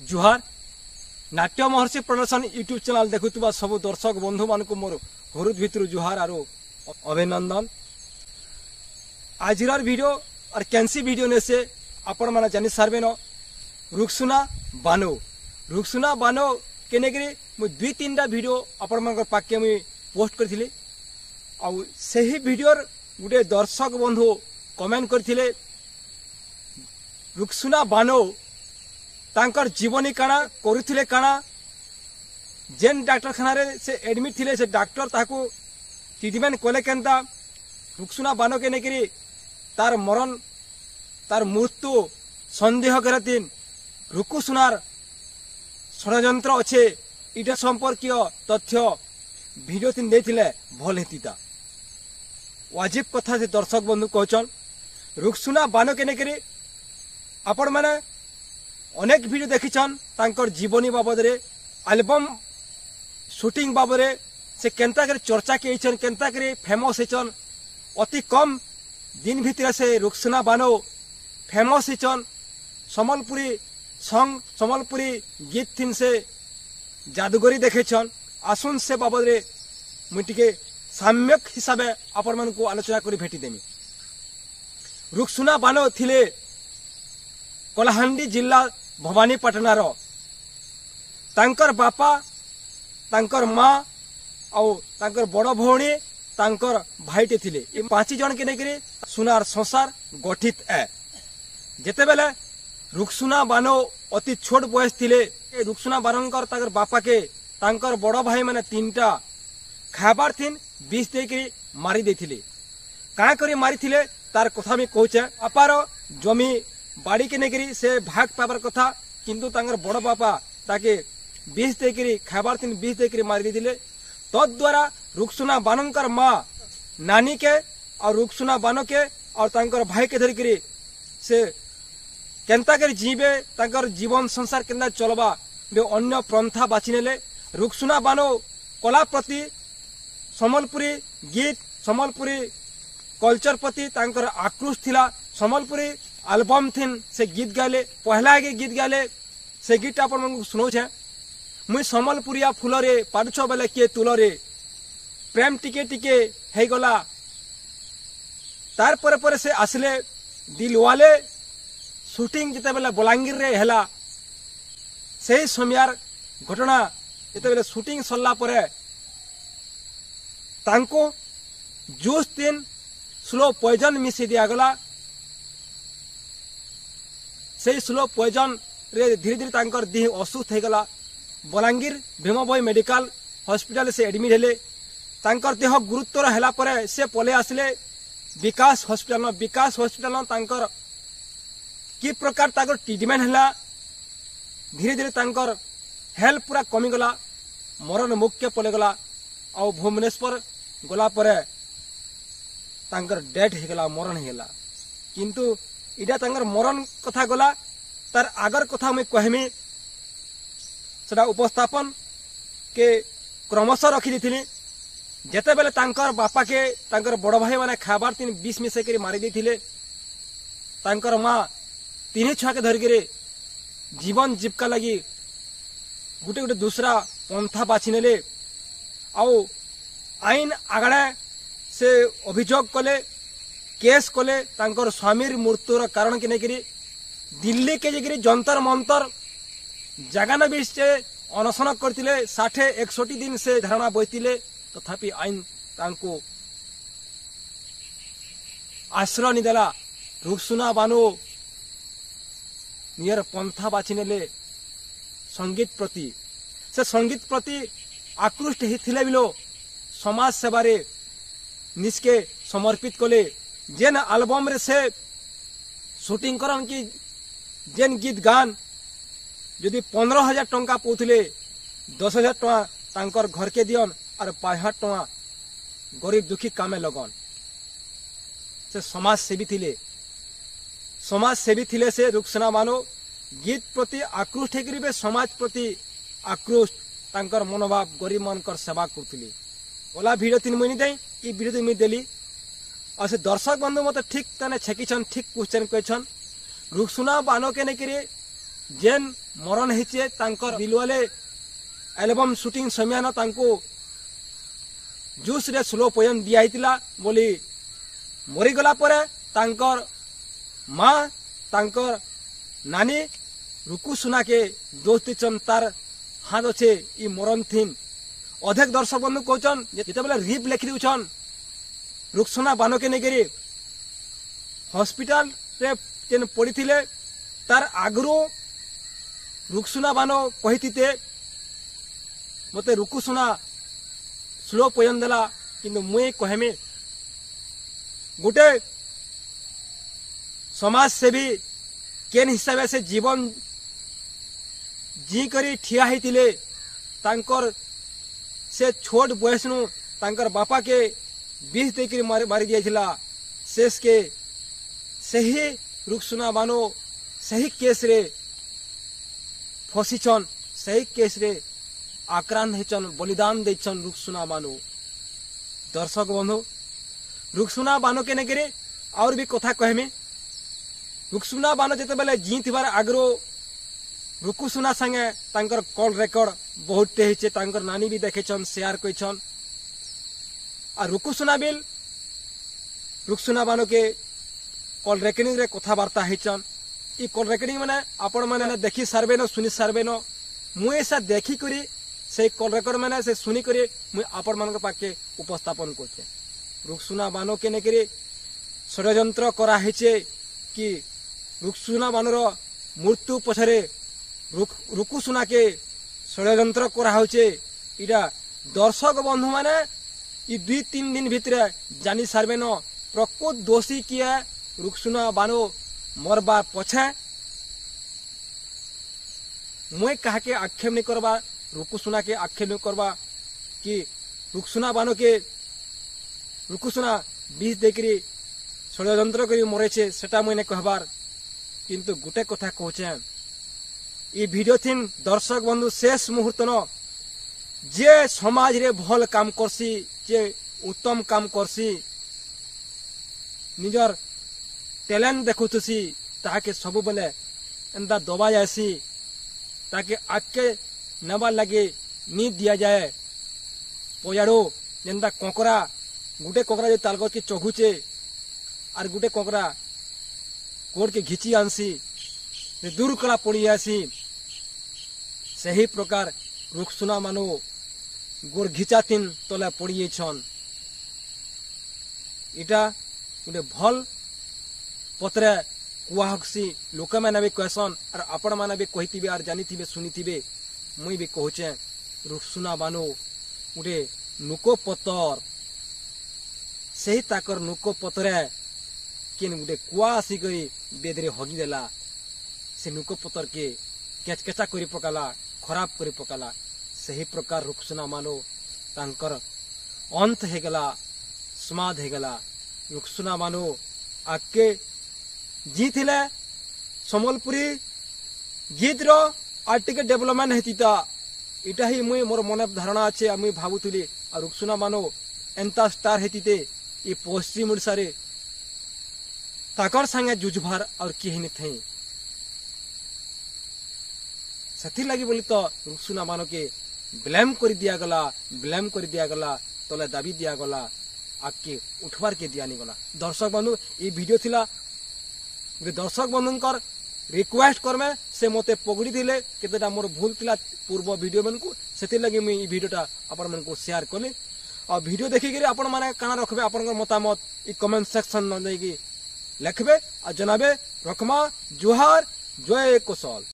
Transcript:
जुहार नाट्य महर्षि प्रदर्शन YouTube channel देखुवा सब दर्शक बंधु मान मोर हृदय भितर जुहार आरो अभिनंदन। आजिर वीडियो और कैंसी वीडियो ने से आपण मैंने जानी सारे न रुक्सुना बानो केनेकरी मुझे दुई तीन टा वीडियो आपण मान पाके मुझे पोस्ट करी से वीडियो गोटे दर्शक बंधु कमेंट करथिले रुक्सुना बानो तांकर जीवनी काना करुथिले काना जेन डाक्तरखाना रे से एडमिट थिले से डॉक्टर ताको ट्रीटमेंट कोले केनता रुक्सुना बानो के नेकरी तार मरण तार मृत्यु संदेह करतिन रुकुसुनार षड्यंत्र अच्छे इटा संपर्कीय तथ्य वीडियो तीन देथिले भल हेतिता। वाजिब कथा से दर्शक बंधु कहचन रुक्सुना बानो के नेकरी आपण माने अनेक वीडियो देखिछन तांकर जीवनी बाबद रे एल्बम शूटिंग बाबद रे से केनता करे चर्चा केछन केनता करे फेमस हेछन अति कम दिन भितर से रुक्सुना बानो फेमस हेछन समलपुरी संग समलपुरी गीत थिन से जादूगरी देखेछन आसुन से बाबद रे मुटिके साम्यक हिसाब से आपण मन को आलोचना करी भेटी देमी। रुक्सुना बानो थिले कलाहांडी जिला भवानीपाटनार तांकर बापा तांकर माँ और तांकर बड़ भौणी तांकर भाईटे थिले ये 5 जन के नेकरी सुनार संसार गठित है। जेते बेले रुक्सुना बानो अति छोट बयस थिले रुक्सुना बानोंकर तांकर बापा के तांकर बड़ भाई माने 3टा खाबार थिन 20 देकरी मारी देथिले का करी मारी थिले तार कथा में कहूचे अपार जमी बाड़ी के नेकरी से भाग पाबार कथा किंतु तांगर बड़ बापा ताके 20 देकरी खाबार थिन 20 देकरी मारी देथिले तद्वारा रुक्सुना बानोंकर माँ नानी के और रुक्सुना बानो के और तांकर भाई के धरिकरी से केनता कर जीवे तांकर जीवन संसार केनता चलबा बे अन्य पंथा बाछि नेले। रुक्सुना बानो कला प्रति समलपुरी गीत समलपुरी कल्चर प्रति तांकर आक्रोश थिला समलपुरी एल्बम थिन से गीत गाले पहला आगे गीत गाले से गीत आपण मन सुनो छे मुई समलपुरिया फूल रे पाडुछ बेले के तुल रे प्रेम टिके टिके हे गला तार पर से आसले दिलवाले शूटिंग जिते बेले बलांगीर रे हैला से समयार घटना जिते बेले शूटिंग सरला परे तांको जूस तीन स्लो पॉइजन मिसी दिया गला से स्लो पॉइजन रे धीरे धीरे तांकर देह असुस्थ हो गला बलांगीर भीमभोई मेडिकल हॉस्पिटल से एडमिट हेले तांकर देह गुरुतर हैला परे से पले आसले विकास हॉस्पिटल तांकर कि प्रकार तांकर ट्रीटमेंट हैला धीरे धीरे तांकर हेल्थ पूरा कमी गला मरण मुख्य पले गला और भुवनेश्वर गला परे तांकर डेथ हो गला मरण हो गला किंतु इटा तांकर मरण कथा गला तार आगर कथा मैं कहमी सेटा उपस्थापन के क्रमशः रखी दी जेते बेले तांकर बापा के तांकर बड़ भाई माने खाबार 20 मिसे करी मारी देथिले तांकर माँ 3 छुआ के धरिके जीवन जीविका लगी गोटे गोटे दूसरा पंथा बाछि नेले आउ आईन आगड़ा से अभियोग कले केस कले तांकर स्वामीर मृत्युर कारण के नेकरी दिल्ली के जगह जंतर मंतर जगाना भी से अनशन करथिले 60-61 दिन से धारणा बैठिले तथापि आईन तांको आश्रय निदेला रुक्सुना बानो नियर पंथा बाछि नेले संगीत प्रति से संगीत प्रति आकृष्ट हिथिले बिलो समाज सेवारे निष्के समर्पित कले जेन एल्बम रे से शूटिंग करन की जेन गीत गान यदि 15,000 टंका पौथिले 10,000 टंका तांकर घर के दियन और 5,000 टंका गरीब दुखी कामे लगन से समाज सेवी थिले से रुक्सुना बानो गीत प्रति आक्रोश हेकरिबे समाज प्रति आक्रोश तांकर मनोभाव गरीब मानकर सेवा करथिले ओला वीडियो 3 महीने दे ई वीडियो मी देली और से दर्शक बंधु मत ठीक तने छेकिछन ठीक क्वेश्चन क्वेश्चन रुक्सुना बानो के नेकरी जेन मरण हेचे तांकर दिलवाले एल्बम शूटिंग समयान तांको जूस रे स्लो पॉइजन दिया हितला बोली मरी गला परे तांकर माँ तांकर नानी रुकु सुना के दोस्त दिचन तार हाथ अच्छे इ मरण थीन अधेक दर्शक बंधु कहचन जिते बेले रिप लिखि दउछन रुकसुना बानो के नेगरी हॉस्पिटल रे जेन पड़ीथिले तार आगरो रुकसुना बानो कहिथिते मते रुकुसुना स्लो पॉइजन देला किंतु मुई कहमे गोटे समाज सेवी केन हिसाब से जीवन जी करी ठिया होते तांकर से छोट बयस नु तांकर बापा के बीस देकर मारी दिया शेष के सही रुकसुना बानो सही केस रे फसीछन सही केस रे आक्रांत हेचन बलिदान देछन रुकसुना बानो। दर्शक बंधु रुकसुना बानो के नेगरे और भी कथा कहमे रुकसुना बानो जेते बेले जी थिबार आगरो रुकुसुना संगे तांकर कॉल रेकर्ड बहुत टे हेचे तांकर नानी भी देखेछन शेयर कइछन आ रुकुसुना बिल रुकसुना बानो के कॉल रेकर्डिंग रे कथा वार्ता हेचन ई कॉल रेकर्डिंग माने आपण माने देखि सारबे न सुनि सारबे न मु ऐसा देखि करी से कॉल रेकर्ड माने से सुनि करी मु आपण मानक पाके उपस्थापन करते रुकसुना बानो के नेकरी षड्यंत्र करा हेचे कि रुकसुना बानर मृत्यु पछरे रुकुसुना के षड्यंत्र करा होचे इरा दर्शक बंधु माने ई 2-3 दिन भितरे जानी सारबे न प्रकृत दोषी किए रुकसुना बानो मरबा पछे मुई कहा के आक्षेप नहीं करबा रुकुसुना के आक्षेप नहीं करबा कि रुकसुना बानो के रुकुसुना बीस देकरी षड्यंत्र करी मरेছে सेटा मुई नहीं कहबार किंतु गोटे कथा कहचे ई वीडियो थिन दर्शक बंधु शेष मुहूर्त न जे समाज रे भल काम करसी जे उत्तम काम करसी निजर टैलेंट देखुथुसी ताके सब बेले एंदा दबा जायसी ताके आके नबा लगे नी दिया जाए पयाड़ो जेंदा कोकरा गुटे कोकरा जे तालगत के चघुचे और गुटे कोकरा कोड़ के घिची आनसी दूर कला पड़ी आसी सही प्रकार रुकसुना मानो गोर घिचा तीन तले पड़ी छन इटा गोटे भल पत्रे कुआहसी लोक मैंने भी कहसन और आपण मैंने भी कही और जानी सुनी मुई भी कहचे रुकसुना बानो गोटे नुको पतर सही ताकर नुको पतरे किन गोटे कुआ आसी करी बेदरे हगिदेला से नुको पतर के केचकेचा करी पकाला खराब करी पकाला सही प्रकार रुकसुना मानो तांकर अंत हेगला समाध हेगला रुकसुना मानो आके जी थिले समलपुरी गीत रो आर्टिके डेवलपमेंट हेतिता इटा ही मुई मोर मन धारणा अच्छे मुई भावुली और रुकसुना मानो एंता स्टार हेतिते ये पश्चिम ओडिशा रे ताकर संगे जुझभार और किहि नि थई सथी लगी बोली तो रुकसुना मानो के ब्लेम कर दिया गला तले दाबी दिया गला आके उठवार के दिया नहीं गला। दर्शक बंधु ये वीडियो थिला दर्शक बंधुकर रिक्वेस्ट करमे से मते पगड़ी दिले केतेटा मोर भूल थिला पूर्व वीडियो मन को सेति लगी मैं ई वीडियोटा आपण मन को शेयर करले और वीडियो देखि के आपण माने काना रखबे आपण मतामत ई कमेंट सेक्शन में देगी लिखबे और जनाबे रखमा जुहार जय कोसल।